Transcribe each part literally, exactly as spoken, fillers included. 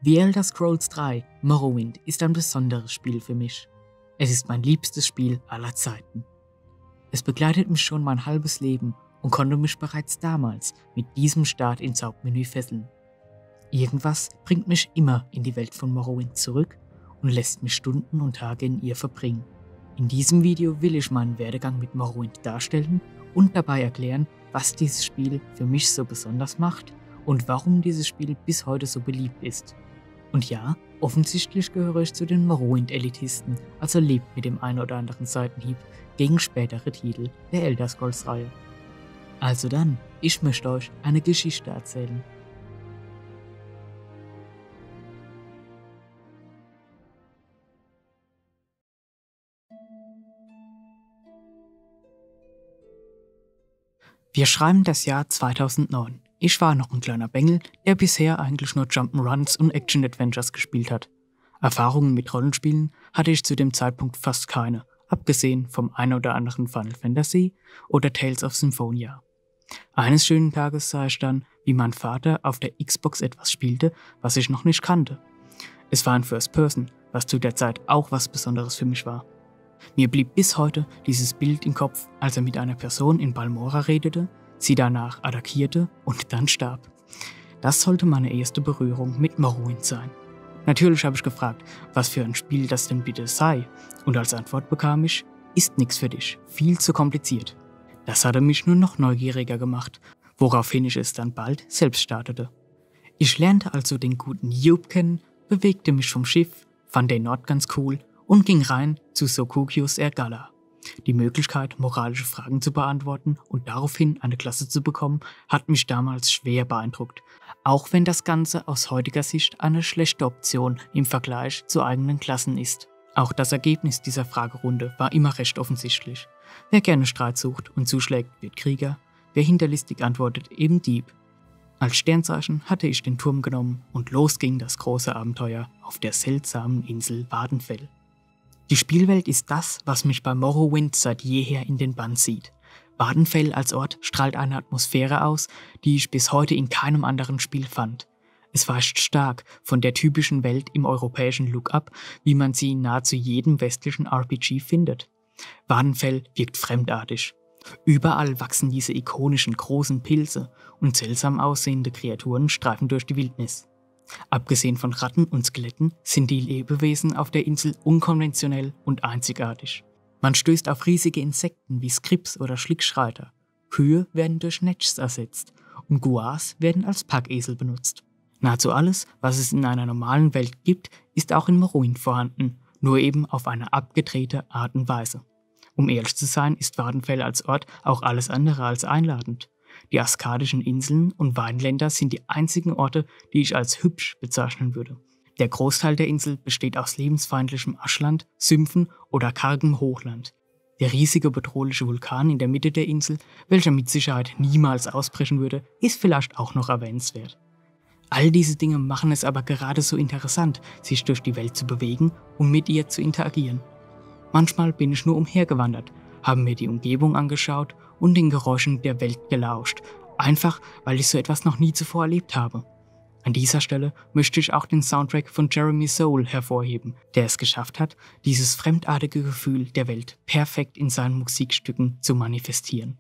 The Elder Scrolls drei Morrowind ist ein besonderes Spiel für mich. Es ist mein liebstes Spiel aller Zeiten. Es begleitet mich schon mein halbes Leben und konnte mich bereits damals mit diesem Start ins Hauptmenü fesseln. Irgendwas bringt mich immer in die Welt von Morrowind zurück und lässt mich Stunden und Tage in ihr verbringen. In diesem Video will ich meinen Werdegang mit Morrowind darstellen und dabei erklären, was dieses Spiel für mich so besonders macht und warum dieses Spiel bis heute so beliebt ist. Und ja, offensichtlich gehöre ich zu den Morrowind-Elitisten, also lebt mit dem ein oder anderen Seitenhieb gegen spätere Titel der Elder Scrolls-Reihe. Also dann, ich möchte euch eine Geschichte erzählen. Wir schreiben das Jahr zweitausendneun. Ich war noch ein kleiner Bengel, der bisher eigentlich nur Jump'n'Runs und Action-Adventures gespielt hat. Erfahrungen mit Rollenspielen hatte ich zu dem Zeitpunkt fast keine, abgesehen vom ein oder anderen Final Fantasy oder Tales of Symphonia. Eines schönen Tages sah ich dann, wie mein Vater auf der Xbox etwas spielte, was ich noch nicht kannte. Es war ein First Person, was zu der Zeit auch was Besonderes für mich war. Mir blieb bis heute dieses Bild im Kopf, als er mit einer Person in Balmora redete, sie danach attackierte und dann starb. Das sollte meine erste Berührung mit Morrowind sein. Natürlich habe ich gefragt, was für ein Spiel das denn bitte sei, und als Antwort bekam ich, ist nix für dich, viel zu kompliziert. Das hatte mich nur noch neugieriger gemacht, woraufhin ich es dann bald selbst startete. Ich lernte also den guten Joop kennen, bewegte mich vom Schiff, fand den Ort ganz cool und ging rein zu Sokukius Ergala. Die Möglichkeit, moralische Fragen zu beantworten und daraufhin eine Klasse zu bekommen, hat mich damals schwer beeindruckt, auch wenn das Ganze aus heutiger Sicht eine schlechte Option im Vergleich zu eigenen Klassen ist. Auch das Ergebnis dieser Fragerunde war immer recht offensichtlich. Wer gerne Streit sucht und zuschlägt, wird Krieger, wer hinterlistig antwortet, eben Dieb. Als Sternzeichen hatte ich den Turm genommen und los ging das große Abenteuer auf der seltsamen Insel Vvardenfell. Die Spielwelt ist das, was mich bei Morrowind seit jeher in den Bann zieht. Vvardenfell als Ort strahlt eine Atmosphäre aus, die ich bis heute in keinem anderen Spiel fand. Es weicht stark von der typischen Welt im europäischen Look ab, wie man sie in nahezu jedem westlichen R P G findet. Vvardenfell wirkt fremdartig. Überall wachsen diese ikonischen großen Pilze und seltsam aussehende Kreaturen streifen durch die Wildnis. Abgesehen von Ratten und Skeletten sind die Lebewesen auf der Insel unkonventionell und einzigartig. Man stößt auf riesige Insekten wie Skrips oder Schlickschreiter. Kühe werden durch Netschs ersetzt und Guars werden als Packesel benutzt. Nahezu alles, was es in einer normalen Welt gibt, ist auch in Morrowind vorhanden, nur eben auf eine abgedrehte Art und Weise. Um ehrlich zu sein, ist Vvardenfell als Ort auch alles andere als einladend. Die askadischen Inseln und Weinländer sind die einzigen Orte, die ich als hübsch bezeichnen würde. Der Großteil der Insel besteht aus lebensfeindlichem Aschland, Sümpfen oder kargem Hochland. Der riesige bedrohliche Vulkan in der Mitte der Insel, welcher mit Sicherheit niemals ausbrechen würde, ist vielleicht auch noch erwähnenswert. All diese Dinge machen es aber gerade so interessant, sich durch die Welt zu bewegen und mit ihr zu interagieren. Manchmal bin ich nur umhergewandert, habe mir die Umgebung angeschaut und den Geräuschen der Welt gelauscht, einfach weil ich so etwas noch nie zuvor erlebt habe. An dieser Stelle möchte ich auch den Soundtrack von Jeremy Soule hervorheben, der es geschafft hat, dieses fremdartige Gefühl der Welt perfekt in seinen Musikstücken zu manifestieren.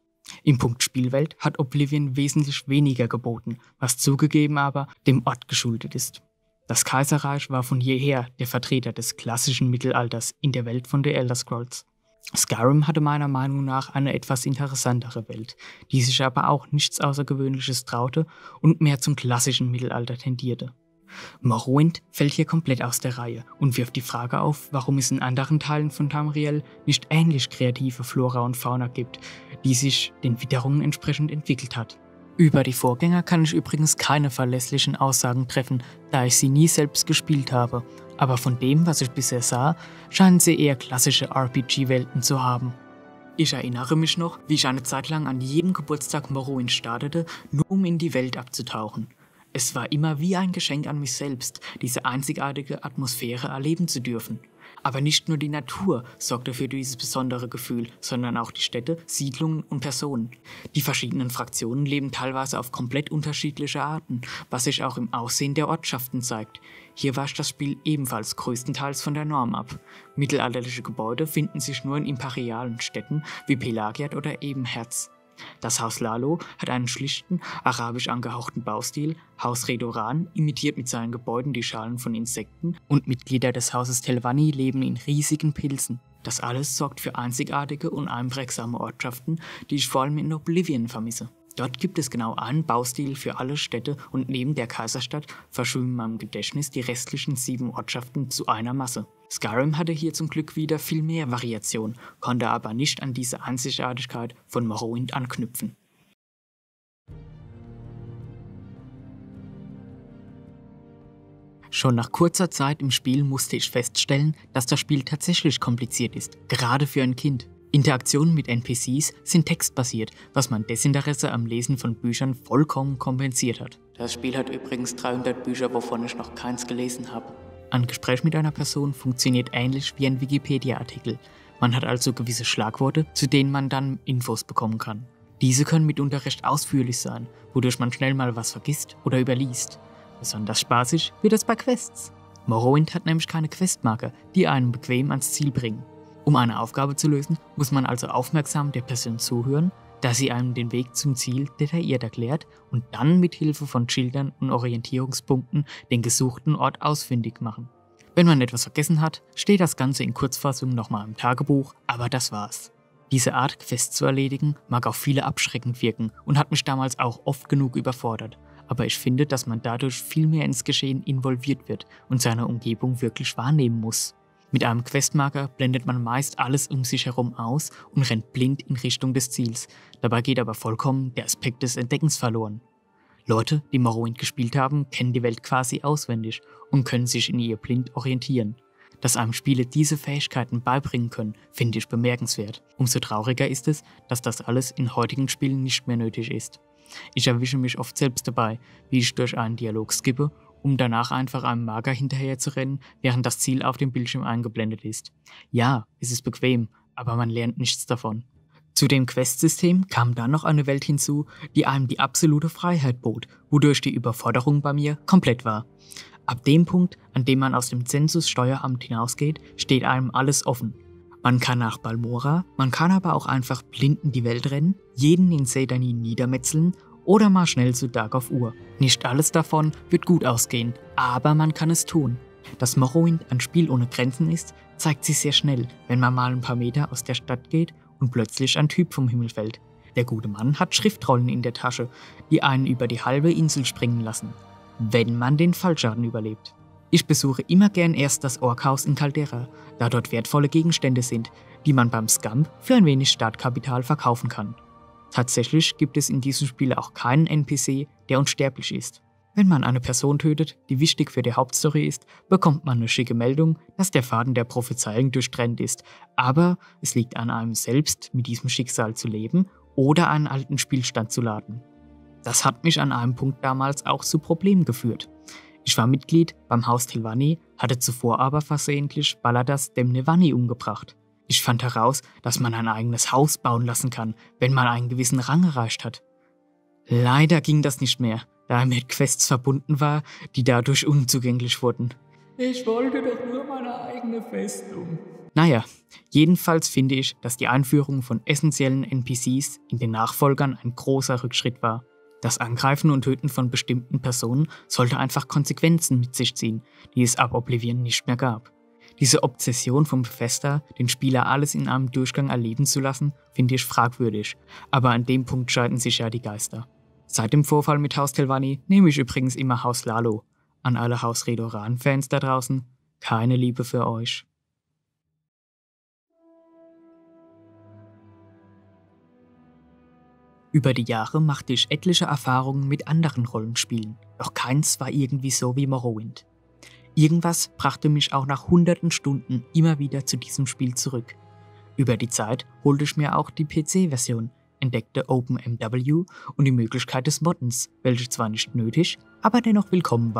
Im Punkt Spielwelt hat Oblivion wesentlich weniger geboten, was zugegeben aber dem Ort geschuldet ist. Das Kaiserreich war von jeher der Vertreter des klassischen Mittelalters in der Welt von The Elder Scrolls. Skyrim hatte meiner Meinung nach eine etwas interessantere Welt, die sich aber auch nichts Außergewöhnliches traute und mehr zum klassischen Mittelalter tendierte. Morrowind fällt hier komplett aus der Reihe und wirft die Frage auf, warum es in anderen Teilen von Tamriel nicht ähnlich kreative Flora und Fauna gibt, die sich den Witterungen entsprechend entwickelt hat. Über die Vorgänger kann ich übrigens keine verlässlichen Aussagen treffen, da ich sie nie selbst gespielt habe, aber von dem, was ich bisher sah, scheinen sie eher klassische R P G-Welten zu haben. Ich erinnere mich noch, wie ich eine Zeit lang an jedem Geburtstag Morrowind startete, nur um in die Welt abzutauchen. Es war immer wie ein Geschenk an mich selbst, diese einzigartige Atmosphäre erleben zu dürfen. Aber nicht nur die Natur sorgte für dieses besondere Gefühl, sondern auch die Städte, Siedlungen und Personen. Die verschiedenen Fraktionen leben teilweise auf komplett unterschiedliche Arten, was sich auch im Aussehen der Ortschaften zeigt. Hier weicht das Spiel ebenfalls größtenteils von der Norm ab. Mittelalterliche Gebäude finden sich nur in imperialen Städten wie Pelagiat oder Ebenherz. Das Haus Lalo hat einen schlichten, arabisch angehauchten Baustil, Haus Redoran imitiert mit seinen Gebäuden die Schalen von Insekten und Mitglieder des Hauses Telvanni leben in riesigen Pilzen. Das alles sorgt für einzigartige und einprägsame Ortschaften, die ich vor allem in Oblivion vermisse. Dort gibt es genau einen Baustil für alle Städte und neben der Kaiserstadt verschwimmen in meinem Gedächtnis die restlichen sieben Ortschaften zu einer Masse. Skyrim hatte hier zum Glück wieder viel mehr Variation, konnte aber nicht an diese Einzigartigkeit von Morrowind anknüpfen. Schon nach kurzer Zeit im Spiel musste ich feststellen, dass das Spiel tatsächlich kompliziert ist, gerade für ein Kind. Interaktionen mit N P Cs sind textbasiert, was mein Desinteresse am Lesen von Büchern vollkommen kompensiert hat. Das Spiel hat übrigens dreihundert Bücher, wovon ich noch keins gelesen habe. Ein Gespräch mit einer Person funktioniert ähnlich wie ein Wikipedia-Artikel. Man hat also gewisse Schlagworte, zu denen man dann Infos bekommen kann. Diese können mitunter recht ausführlich sein, wodurch man schnell mal was vergisst oder überliest. Besonders spaßig wird es bei Quests. Morrowind hat nämlich keine Questmarker, die einen bequem ans Ziel bringen. Um eine Aufgabe zu lösen, muss man also aufmerksam der Person zuhören, da sie einem den Weg zum Ziel detailliert erklärt und dann mit Hilfe von Schildern und Orientierungspunkten den gesuchten Ort ausfindig machen. Wenn man etwas vergessen hat, steht das Ganze in Kurzfassung nochmal im Tagebuch, aber das war's. Diese Art, Quests zu erledigen, mag auf viele abschreckend wirken und hat mich damals auch oft genug überfordert. Aber ich finde, dass man dadurch viel mehr ins Geschehen involviert wird und seine Umgebung wirklich wahrnehmen muss. Mit einem Questmarker blendet man meist alles um sich herum aus und rennt blind in Richtung des Ziels. Dabei geht aber vollkommen der Aspekt des Entdeckens verloren. Leute, die Morrowind gespielt haben, kennen die Welt quasi auswendig und können sich in ihr blind orientieren. Dass einem Spiele diese Fähigkeiten beibringen können, finde ich bemerkenswert. Umso trauriger ist es, dass das alles in heutigen Spielen nicht mehr nötig ist. Ich erwische mich oft selbst dabei, wie ich durch einen Dialog skippe, um danach einfach einem Marker hinterher zu rennen, während das Ziel auf dem Bildschirm eingeblendet ist. Ja, es ist bequem, aber man lernt nichts davon. Zu dem Questsystem kam dann noch eine Welt hinzu, die einem die absolute Freiheit bot, wodurch die Überforderung bei mir komplett war. Ab dem Punkt, an dem man aus dem Zensussteueramt hinausgeht, steht einem alles offen. Man kann nach Balmora, man kann aber auch einfach blind in die Welt rennen, jeden in Seydanin niedermetzeln oder mal schnell zu Dark of Ur. Nicht alles davon wird gut ausgehen, aber man kann es tun. Dass Morrowind ein Spiel ohne Grenzen ist, zeigt sich sehr schnell, wenn man mal ein paar Meter aus der Stadt geht und plötzlich ein Typ vom Himmel fällt. Der gute Mann hat Schriftrollen in der Tasche, die einen über die halbe Insel springen lassen, wenn man den Fallschaden überlebt. Ich besuche immer gern erst das Orkhaus in Caldera, da dort wertvolle Gegenstände sind, die man beim Scamp für ein wenig Startkapital verkaufen kann. Tatsächlich gibt es in diesem Spiel auch keinen N P C, der unsterblich ist. Wenn man eine Person tötet, die wichtig für die Hauptstory ist, bekommt man eine schicke Meldung, dass der Faden der Prophezeiung durchtrennt ist, aber es liegt an einem selbst, mit diesem Schicksal zu leben oder einen alten Spielstand zu laden. Das hat mich an einem Punkt damals auch zu Problemen geführt. Ich war Mitglied beim Haus Telvanni, hatte zuvor aber versehentlich Baladas Demnevani umgebracht. Ich fand heraus, dass man ein eigenes Haus bauen lassen kann, wenn man einen gewissen Rang erreicht hat. Leider ging das nicht mehr, da er mit Quests verbunden war, die dadurch unzugänglich wurden. Ich wollte doch nur meine eigene Festung. Naja, jedenfalls finde ich, dass die Einführung von essentiellen N P Cs in den Nachfolgern ein großer Rückschritt war. Das Angreifen und Töten von bestimmten Personen sollte einfach Konsequenzen mit sich ziehen, die es ab Oblivion nicht mehr gab. Diese Obsession vom Bethesda, den Spieler alles in einem Durchgang erleben zu lassen, finde ich fragwürdig, aber an dem Punkt scheiden sich ja die Geister. Seit dem Vorfall mit Haus Telvanni nehme ich übrigens immer Haus Lalo. An alle Haus Redoran-Fans da draußen, keine Liebe für euch. Über die Jahre machte ich etliche Erfahrungen mit anderen Rollenspielen, doch keins war irgendwie so wie Morrowind. Irgendwas brachte mich auch nach hunderten Stunden immer wieder zu diesem Spiel zurück. Über die Zeit holte ich mir auch die P C-Version, entdeckte OpenMW und die Möglichkeit des Moddens, welche zwar nicht nötig, aber dennoch willkommen war.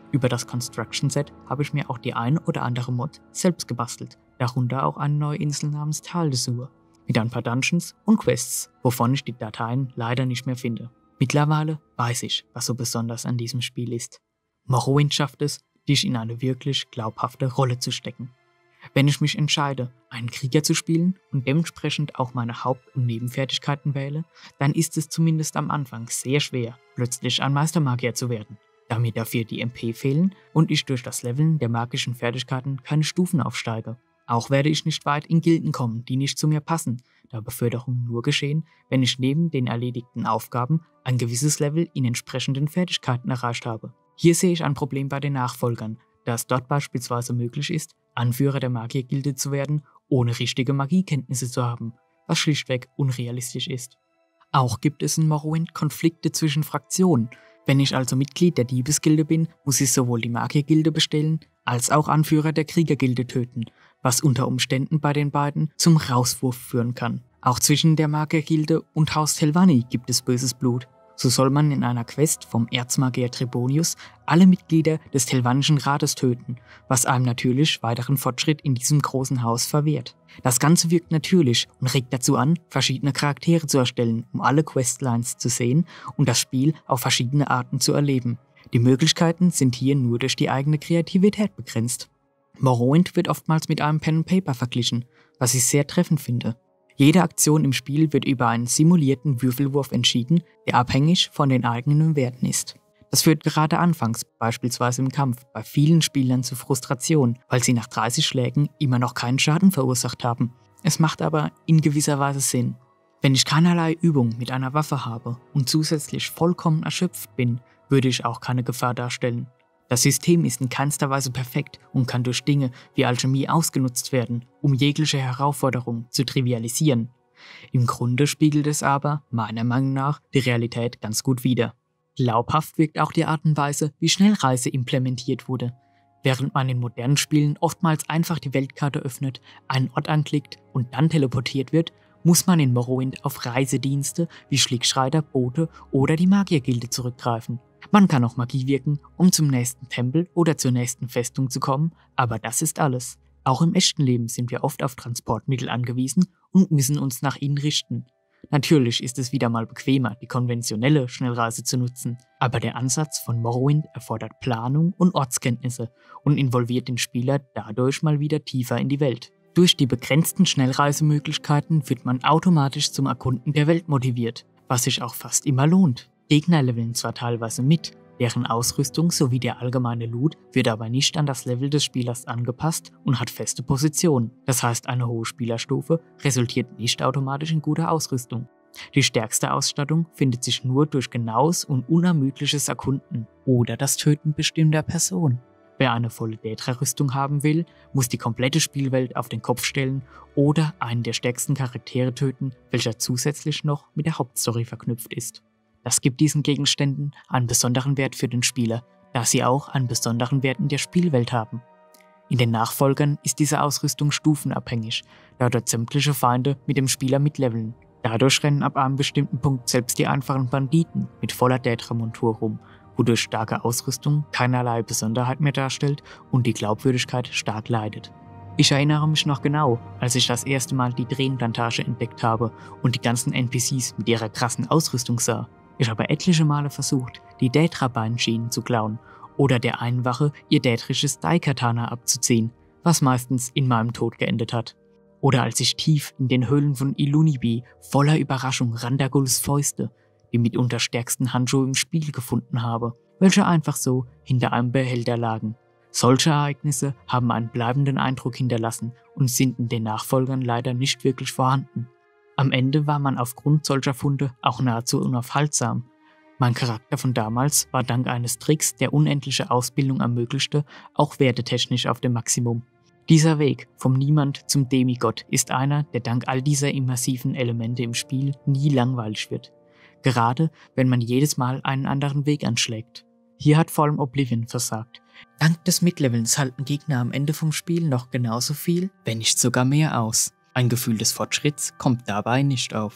Über das Construction Set habe ich mir auch die ein oder andere Mod selbst gebastelt, darunter auch eine neue Insel namens Tal de Sur, mit ein paar Dungeons und Quests, wovon ich die Dateien leider nicht mehr finde. Mittlerweile weiß ich, was so besonders an diesem Spiel ist. Morrowind schafft es, dich in eine wirklich glaubhafte Rolle zu stecken. Wenn ich mich entscheide, einen Krieger zu spielen und dementsprechend auch meine Haupt- und Nebenfertigkeiten wähle, dann ist es zumindest am Anfang sehr schwer, plötzlich ein Meistermagier zu werden, da mir dafür die M P fehlen und ich durch das Leveln der magischen Fertigkeiten keine Stufen aufsteige. Auch werde ich nicht weit in Gilden kommen, die nicht zu mir passen, da Beförderungen nur geschehen, wenn ich neben den erledigten Aufgaben ein gewisses Level in entsprechenden Fertigkeiten erreicht habe. Hier sehe ich ein Problem bei den Nachfolgern, da es dort beispielsweise möglich ist, Anführer der Magiergilde zu werden, ohne richtige Magiekenntnisse zu haben, was schlichtweg unrealistisch ist. Auch gibt es in Morrowind Konflikte zwischen Fraktionen. Wenn ich also Mitglied der Diebesgilde bin, muss ich sowohl die Magiergilde bestehlen, als auch Anführer der Kriegergilde töten, was unter Umständen bei den beiden zum Rauswurf führen kann. Auch zwischen der Magiergilde und Haus Telvanni gibt es böses Blut. So soll man in einer Quest vom Erzmagier Trebonius alle Mitglieder des Telvannischen Rates töten, was einem natürlich weiteren Fortschritt in diesem großen Haus verwehrt. Das Ganze wirkt natürlich und regt dazu an, verschiedene Charaktere zu erstellen, um alle Questlines zu sehen und das Spiel auf verschiedene Arten zu erleben. Die Möglichkeiten sind hier nur durch die eigene Kreativität begrenzt. Morrowind wird oftmals mit einem Pen and Paper verglichen, was ich sehr treffend finde. Jede Aktion im Spiel wird über einen simulierten Würfelwurf entschieden, der abhängig von den eigenen Werten ist. Das führt gerade anfangs, beispielsweise im Kampf, bei vielen Spielern zu Frustration, weil sie nach dreißig Schlägen immer noch keinen Schaden verursacht haben. Es macht aber in gewisser Weise Sinn. Wenn ich keinerlei Übung mit einer Waffe habe und zusätzlich vollkommen erschöpft bin, würde ich auch keine Gefahr darstellen. Das System ist in keinster Weise perfekt und kann durch Dinge wie Alchemie ausgenutzt werden, um jegliche Herausforderung zu trivialisieren. Im Grunde spiegelt es aber, meiner Meinung nach, die Realität ganz gut wider. Glaubhaft wirkt auch die Art und Weise, wie Schnellreise implementiert wurde. Während man in modernen Spielen oftmals einfach die Weltkarte öffnet, einen Ort anklickt und dann teleportiert wird, muss man in Morrowind auf Reisedienste wie Schlickschreiter, Boote oder die Magiergilde zurückgreifen. Man kann auch Magie wirken, um zum nächsten Tempel oder zur nächsten Festung zu kommen, aber das ist alles. Auch im echten Leben sind wir oft auf Transportmittel angewiesen und müssen uns nach ihnen richten. Natürlich ist es wieder mal bequemer, die konventionelle Schnellreise zu nutzen, aber der Ansatz von Morrowind erfordert Planung und Ortskenntnisse und involviert den Spieler dadurch mal wieder tiefer in die Welt. Durch die begrenzten Schnellreisemöglichkeiten wird man automatisch zum Erkunden der Welt motiviert, was sich auch fast immer lohnt. Gegner leveln zwar teilweise mit, deren Ausrüstung sowie der allgemeine Loot wird aber nicht an das Level des Spielers angepasst und hat feste Positionen. Das heißt, eine hohe Spielerstufe resultiert nicht automatisch in guter Ausrüstung. Die stärkste Ausstattung findet sich nur durch genaues und unermüdliches Erkunden oder das Töten bestimmter Personen. Wer eine volle Daedra-Rüstung haben will, muss die komplette Spielwelt auf den Kopf stellen oder einen der stärksten Charaktere töten, welcher zusätzlich noch mit der Hauptstory verknüpft ist. Das gibt diesen Gegenständen einen besonderen Wert für den Spieler, da sie auch einen besonderen Wert in der Spielwelt haben. In den Nachfolgern ist diese Ausrüstung stufenabhängig, da dort sämtliche Feinde mit dem Spieler mitleveln. Dadurch rennen ab einem bestimmten Punkt selbst die einfachen Banditen mit voller Daedra-Montur rum, wodurch starke Ausrüstung keinerlei Besonderheit mehr darstellt und die Glaubwürdigkeit stark leidet. Ich erinnere mich noch genau, als ich das erste Mal die Drehenplantage entdeckt habe und die ganzen N P Cs mit ihrer krassen Ausrüstung sah. Ich habe etliche Male versucht, die Daedra-Beinschienen zu klauen oder der einen Wache ihr daedrisches Daikatana abzuziehen, was meistens in meinem Tod geendet hat. Oder als ich tief in den Höhlen von Ilunibi voller Überraschung Randaguls Fäuste, die mitunter stärksten Handschuhe im Spiel, gefunden habe, welche einfach so hinter einem Behälter lagen. Solche Ereignisse haben einen bleibenden Eindruck hinterlassen und sind in den Nachfolgern leider nicht wirklich vorhanden. Am Ende war man aufgrund solcher Funde auch nahezu unaufhaltsam. Mein Charakter von damals war dank eines Tricks, der unendliche Ausbildung ermöglichte, auch wertetechnisch auf dem Maximum. Dieser Weg vom Niemand zum Demigott ist einer, der dank all dieser immersiven Elemente im Spiel nie langweilig wird. Gerade wenn man jedes Mal einen anderen Weg anschlägt. Hier hat vor allem Oblivion versagt. Dank des Mitlevelns halten Gegner am Ende vom Spiel noch genauso viel, wenn nicht sogar mehr aus. Ein Gefühl des Fortschritts kommt dabei nicht auf.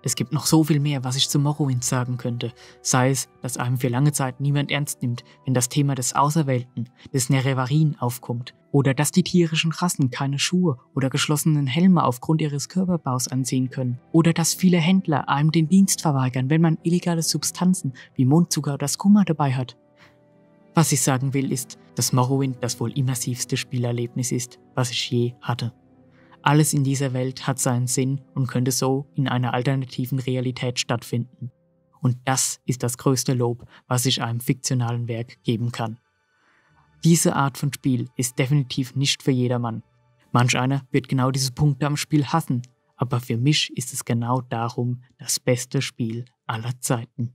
Es gibt noch so viel mehr, was ich zu Morrowind sagen könnte. Sei es, dass einem für lange Zeit niemand ernst nimmt, wenn das Thema des Auserwählten, des Nerevarin aufkommt. Oder dass die tierischen Rassen keine Schuhe oder geschlossenen Helme aufgrund ihres Körperbaus anziehen können. Oder dass viele Händler einem den Dienst verweigern, wenn man illegale Substanzen wie Mondzucker oder Skooma dabei hat. Was ich sagen will ist, dass Morrowind das wohl immersivste Spielerlebnis ist, was ich je hatte. Alles in dieser Welt hat seinen Sinn und könnte so in einer alternativen Realität stattfinden. Und das ist das größte Lob, was ich einem fiktionalen Werk geben kann. Diese Art von Spiel ist definitiv nicht für jedermann. Manch einer wird genau diese Punkte am Spiel hassen, aber für mich ist es genau darum das beste Spiel aller Zeiten.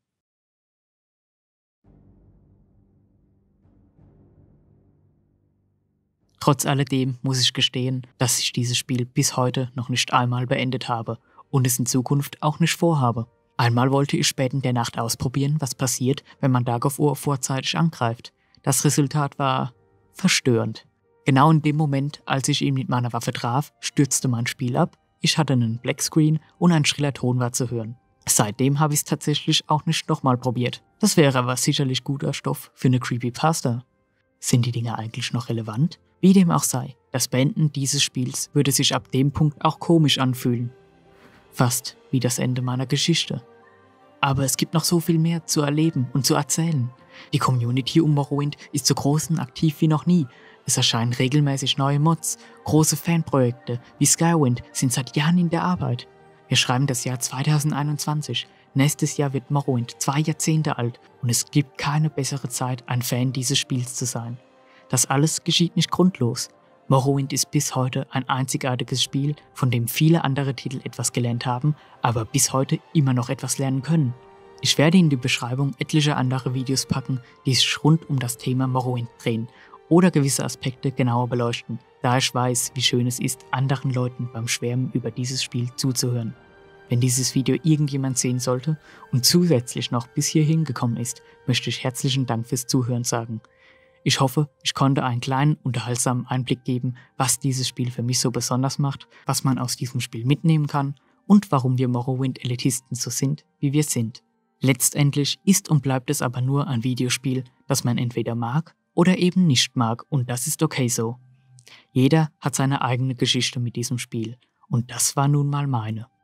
Trotz alledem muss ich gestehen, dass ich dieses Spiel bis heute noch nicht einmal beendet habe und es in Zukunft auch nicht vorhabe. Einmal wollte ich spät in der Nacht ausprobieren, was passiert, wenn man Dark of War vorzeitig angreift. Das Resultat war verstörend. Genau in dem Moment, als ich ihn mit meiner Waffe traf, stürzte mein Spiel ab, ich hatte einen Blackscreen und ein schriller Ton war zu hören. Seitdem habe ich es tatsächlich auch nicht nochmal probiert. Das wäre aber sicherlich guter Stoff für eine Creepypasta. Sind die Dinge eigentlich noch relevant? Wie dem auch sei, das Beenden dieses Spiels würde sich ab dem Punkt auch komisch anfühlen. Fast wie das Ende meiner Geschichte. Aber es gibt noch so viel mehr zu erleben und zu erzählen. Die Community um Morrowind ist so groß und aktiv wie noch nie. Es erscheinen regelmäßig neue Mods, große Fanprojekte wie Skywind sind seit Jahren in der Arbeit. Wir schreiben das Jahr zweitausendeinundzwanzig. Nächstes Jahr wird Morrowind zwei Jahrzehnte alt und es gibt keine bessere Zeit, ein Fan dieses Spiels zu sein. Das alles geschieht nicht grundlos. Morrowind ist bis heute ein einzigartiges Spiel, von dem viele andere Titel etwas gelernt haben, aber bis heute immer noch etwas lernen können. Ich werde in die Beschreibung etliche andere Videos packen, die sich rund um das Thema Morrowind drehen oder gewisse Aspekte genauer beleuchten, da ich weiß, wie schön es ist, anderen Leuten beim Schwärmen über dieses Spiel zuzuhören. Wenn dieses Video irgendjemand sehen sollte und zusätzlich noch bis hierhin gekommen ist, möchte ich herzlichen Dank fürs Zuhören sagen. Ich hoffe, ich konnte einen kleinen, unterhaltsamen Einblick geben, was dieses Spiel für mich so besonders macht, was man aus diesem Spiel mitnehmen kann und warum wir Morrowind-Elitisten so sind, wie wir sind. Letztendlich ist und bleibt es aber nur ein Videospiel, das man entweder mag oder eben nicht mag und das ist okay so. Jeder hat seine eigene Geschichte mit diesem Spiel und das war nun mal meine.